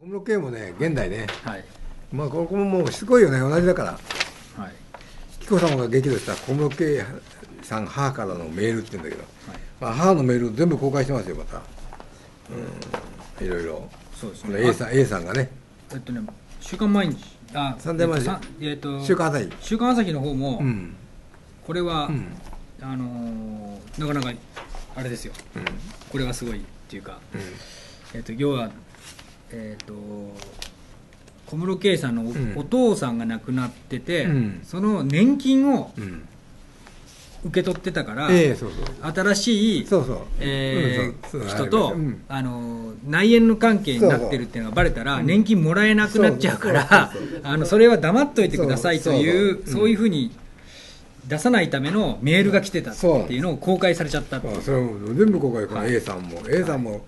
小室圭もね、現代ね、 はい、 まあここももうしつこいよね、同じだから、 はい、 紀子さまが激怒した小室圭さん母からのメールって言うんだけど、 はい、 まあ、母のメールを全部公開してますよ、また、いろいろ、 そうですね、 A さんがね、 週刊毎日、 サンデー毎日、週刊朝日、 週刊朝日の方も、 うん、 これは、 うん、 なかなかあれですよ、 うん、 これはすごいっていうか、 うん、 要は、小室圭さんの お父さんが亡くなってて、 うん、 その年金をうん受け取ってたから、 そうそう新しいそうそう人と、 うん、 内縁の関係になってるっていうのがバレたら、年金もらえなくなっちゃうから、それは黙っといてくださいという、そういうふうに出さないためのメールが来てたっていうのを公開されちゃったっていう。 それも全部公開、この A さんも、A さんも、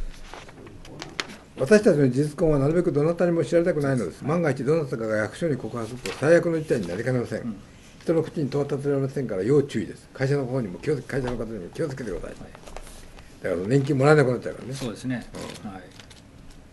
私たちの事実婚はなるべくどなたにも知られたくないのです。万が一どなたかが役所に告発すると最悪の事態になりかねません。人の口に到達されませんから要注意です。会社の方にも会社の方にも気をつけてください。だから年金もらえなくなっちゃうからね。 そうですね。はい。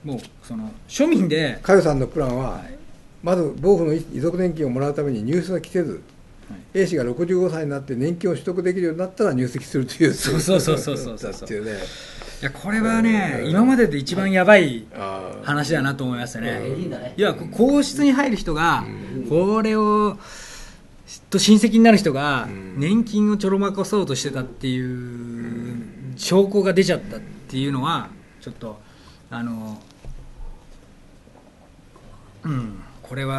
もうその庶民で佳代さんのプランは、まず母父の遺族年金をもらうために入籍せず、A 氏が65歳になって年金を取得できるようになったら入籍するという。 そうっていうね。 いやこれはね、今までで一番やばい話だなと思いましたね。いや皇室に入る人が、これをと親戚になる人が年金をちょろまかそうとしてたっていう証拠が出ちゃったっていうのはちょっとこれ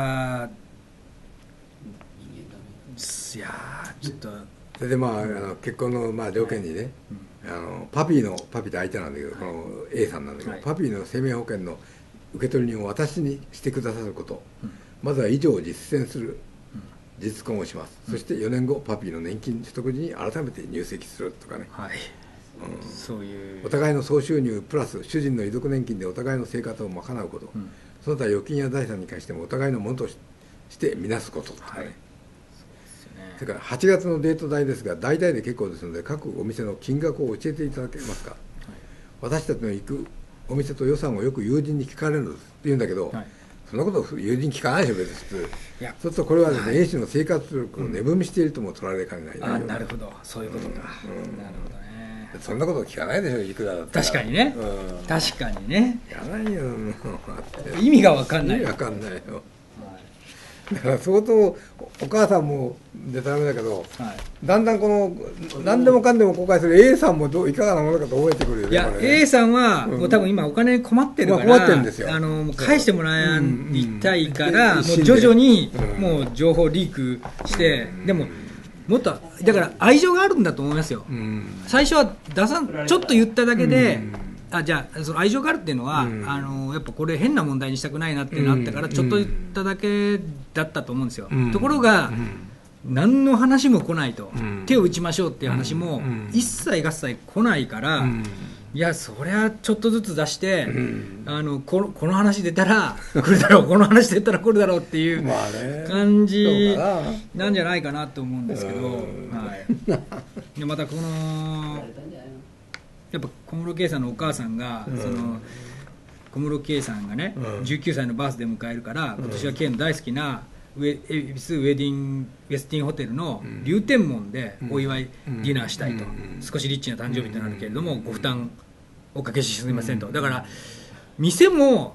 はいやちょっとそれでまあ結婚の条件にね、パピーって相手なんだけど、この A さんなんだけど、パピーの生命保険の受取人を私にしてくださること、まずは以上実践する事実婚をします、そして4年後パピーの年金取得時に改めて入籍するとかね、 そういうお互いの総収入プラス主人の遺族年金でお互いの生活を賄うこと、その他預金や財産に関してもお互いのものとして見なすこととかね、それから8月のデート代ですが大体で結構ですので各お店の金額を教えていただけますか、私たちの行くお店と予算をよく友人に聞かれるのですって言うんだけど、そんなこと友人聞かないでしょ別に普通。そうするとこれはですね、A 氏の生活力を値踏みしているとも取られかねない。 なるほど、そういうことか。なるほどね。 そんなこと聞かないでしょ、いくらだったら。 確かにね、確かにね。 聞かないよ。 意味が分かんない。 意味分かんないよ。だから相当お母さんもでたらめだけど、だんだんこの何でもかんでも公開する A さんもいかがなものかと覚えてくるよね。 いや、A さんはもう多分今お金困ってるから、 困ってるんですよ。 返してもらいたいから、もう徐々にもう情報リークして、でももっとだから愛情があるんだと思いますよ。最初はちょっと言っただけで。じゃあその愛情があるっていうのは、やっぱこれ変な問題にしたくないなってなったから、ちょっと言っただけだったと思うんですよ。ところが、何の話も来ないと、手を打ちましょうっていう話も一切合切来ないから、いやそりゃちょっとずつ出して、この話出たら来るだろうこの話出たら来るだろうっていう感じなんじゃないかなと思うんですけど、でまたこのやっぱ小室圭さんのお母さんが、小室圭さんがね、19歳のバースデーを迎えるから、今年は圭の大好きな恵比寿ウェスティンホテルの龍天門でお祝いディナーしたいと、少しリッチな誕生日となるけれども、ご負担おかけしすみませんと。だから店も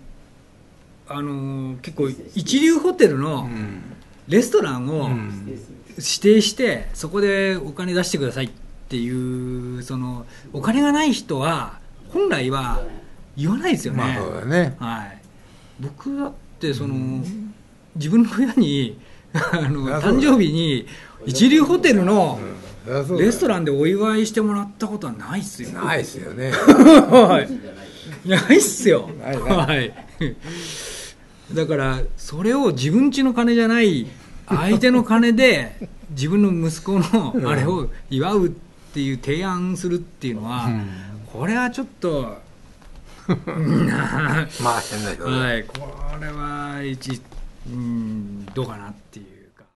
結構一流ホテルのレストランを指定して、そこでお金出してくださいっていう、そのお金がない人は本来は言わないですよね。 そうだね。 僕だって自分の親に誕生日に一流ホテルのレストランでお祝いしてもらったことはないっすよ。 ないっすよね。 ないっすよ。だからそれを自分家の金じゃない相手の金で自分の息子のあれを祝うっていう提案するっていうのは、これはちょっとまあ変だけど、これはどうかなっていう。